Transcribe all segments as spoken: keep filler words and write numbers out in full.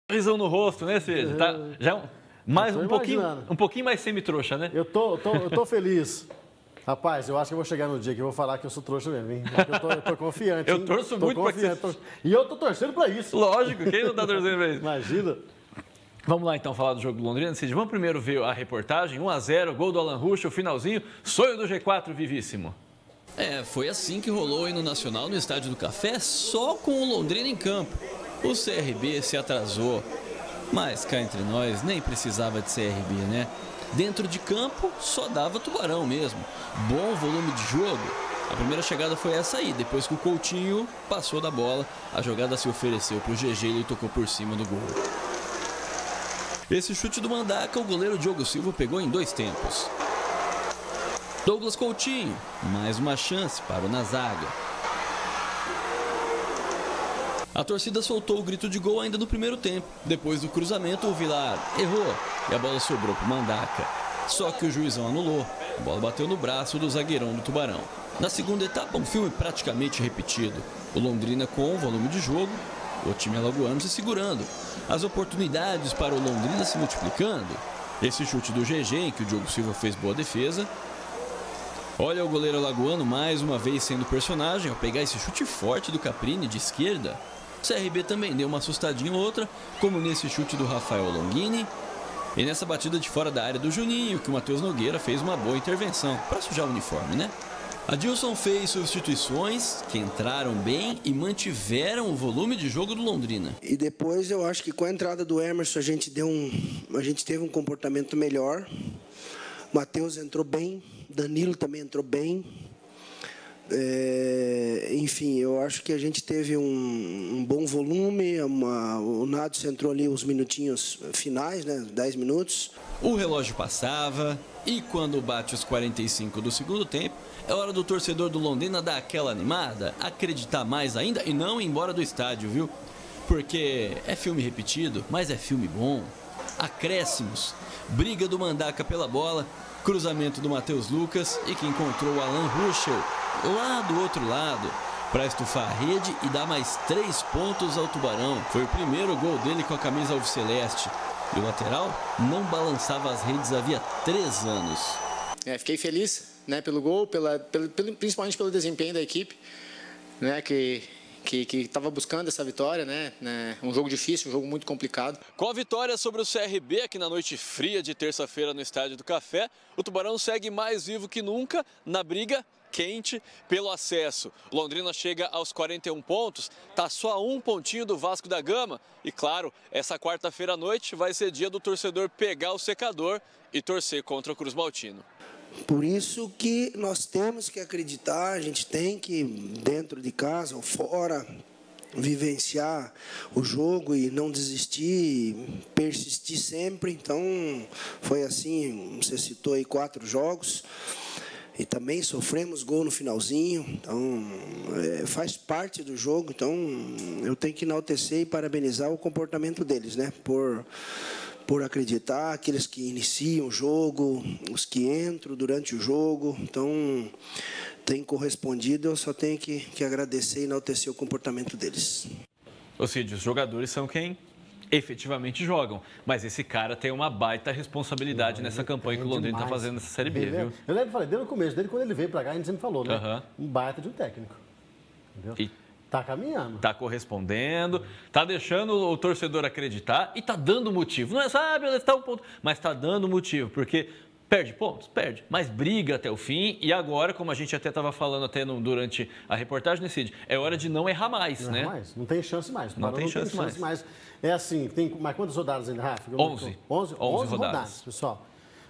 Risão no rosto, né, Cid? Tá, já um, mais, um, pouquinho, um pouquinho mais semi-trouxa, né? Eu tô, eu tô, eu tô feliz. Rapaz, eu acho que eu vou chegar no dia que eu vou falar que eu sou trouxa mesmo, hein? Eu tô, eu tô confiante, hein? Eu torço tô muito confiante, pra que tô... E eu tô torcendo pra isso. Lógico, quem não tá torcendo pra isso? Imagina. Vamos lá, então, falar do jogo do Londrina. Cid, vamos primeiro ver a reportagem. um a zero, gol do Alan Rusch, o finalzinho. Sonho do G quatro, vivíssimo. É, foi assim que rolou aí no Nacional, no Estádio do Café, só com o Londrina em campo. O C R B se atrasou, mas cá entre nós nem precisava de C R B, né? Dentro de campo só dava Tubarão mesmo. Bom volume de jogo. A primeira chegada foi essa aí, depois que o Coutinho passou da bola, a jogada se ofereceu para o G G e ele tocou por cima do gol. Esse chute do Mandaca, o goleiro Diogo Silva pegou em dois tempos. Douglas Coutinho, mais uma chance para o na zaga. A torcida soltou o grito de gol ainda no primeiro tempo. Depois do cruzamento, o Vilar errou e a bola sobrou para o Mandaca. Só que o juizão anulou. A bola bateu no braço do zagueirão do Tubarão. Na segunda etapa, um filme praticamente repetido. O Londrina com o volume de jogo, o time alagoano se segurando. As oportunidades para o Londrina se multiplicando. Esse chute do G G, em que o Diogo Silva fez boa defesa. Olha o goleiro alagoano mais uma vez sendo personagem ao pegar esse chute forte do Caprini de esquerda. O C R B também deu uma assustadinha ou outra, como nesse chute do Rafael Longini. E nessa batida de fora da área do Juninho, que o Matheus Nogueira fez uma boa intervenção, para sujar o uniforme, né? Adilson fez substituições que entraram bem e mantiveram o volume de jogo do Londrina. E depois eu acho que com a entrada do Emerson a gente, deu um, a gente teve um comportamento melhor. O Matheus entrou bem, Danilo também entrou bem. É, enfim, eu acho que a gente teve um, um bom volume, uma, o Nadson entrou ali os minutinhos finais, né, dez minutos. O relógio passava e quando bate os quarenta e cinco do segundo tempo, é hora do torcedor do Londrina dar aquela animada, acreditar mais ainda e não ir embora do estádio, viu? Porque é filme repetido, mas é filme bom. Acréscimos, briga do Mandaca pela bola, cruzamento do Matheus Lucas e que encontrou o Alan Ruschel lá do outro lado para estufar a rede e dar mais três pontos ao Tubarão. Foi o primeiro gol dele com a camisa alviceleste. E o lateral não balançava as redes havia três anos. É, fiquei feliz, né, pelo gol, pela, pelo, pelo, principalmente pelo desempenho da equipe, né, que que estava buscando essa vitória, né? Um jogo difícil, um jogo muito complicado. Com a vitória sobre o C R B aqui na noite fria de terça-feira no Estádio do Café, o Tubarão segue mais vivo que nunca na briga quente pelo acesso. Londrina chega aos quarenta e um pontos, tá só a um pontinho do Vasco da Gama. E claro, essa quarta-feira à noite vai ser dia do torcedor pegar o secador e torcer contra o Cruz Maltino. Por isso que nós temos que acreditar, a gente tem que, dentro de casa ou fora, vivenciar o jogo e não desistir, persistir sempre. Então, foi assim, você citou aí quatro jogos. E também sofremos gol no finalzinho, então é, faz parte do jogo. Então eu tenho que enaltecer e parabenizar o comportamento deles, né? Por, por acreditar, aqueles que iniciam o jogo, os que entram durante o jogo. Então tem correspondido, eu só tenho que, que agradecer e enaltecer o comportamento deles. Ou seja, os jogadores são quem efetivamente jogam. Mas esse cara tem uma baita responsabilidade não, nessa campanha que o Londrina está fazendo nessa Série B, ele, viu? Eu lembro, falei, desde o começo dele, quando ele veio para cá, a gente sempre falou, né? Uhum. Um baita de um técnico. Entendeu? E tá caminhando. Tá correspondendo, tá deixando o torcedor acreditar e tá dando motivo. Não é, sabe, está um ponto, mas tá dando motivo, porque perde pontos? Perde, mas briga até o fim. E agora, como a gente até estava falando até no, durante a reportagem, né, Cid? É hora de não errar mais, não né? Errar mais. Não tem chance mais. Não, tem, não chance tem chance mais. mais. É assim, tem mais quantas rodadas ainda, Rafa? onze. onze, onze rodadas. rodadas, pessoal.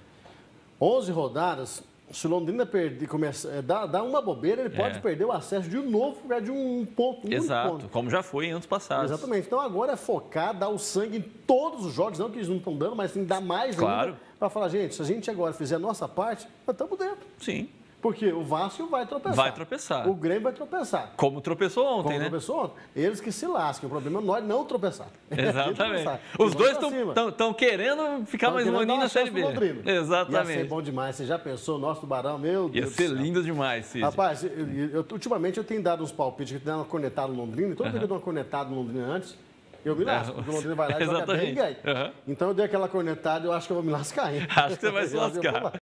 onze rodadas. Se o Londrina perder, começa, dá, dá uma bobeira, ele pode é. perder o acesso de novo de um ponto. Um Exato, ponto. Como já foi em anos passados. Exatamente. Então agora é focar, dar o sangue em todos os jogos, não que eles não estão dando, mas tem que dar mais claro. ainda. Para falar, gente, se a gente agora fizer a nossa parte, nós estamos dentro. Sim. Porque o Vasco vai tropeçar. Vai tropeçar. O Grêmio vai tropeçar. Como tropeçou ontem, Como né? Como tropeçou ontem. Eles que se lasquem. O problema é nós não tropeçar. Exatamente. Os dois estão querendo ficar tão mais um aninho na Série B. Exatamente. Ia ser bom demais. Você já pensou, nosso Tubarão, meu Deus Ia ser lindo demais, Cid. Rapaz, eu, eu, ultimamente eu tenho dado uns palpites, que dá uma cornetada no Londrina. Toda uhum. vez que eu dou uma cornetada no Londrina antes, eu me lasco. Porque o Londrina vai lá e joga bem e ganha. Uhum. Então eu dei aquela cornetada e eu acho que eu vou me lascar, hein? Acho que você vai se lascar.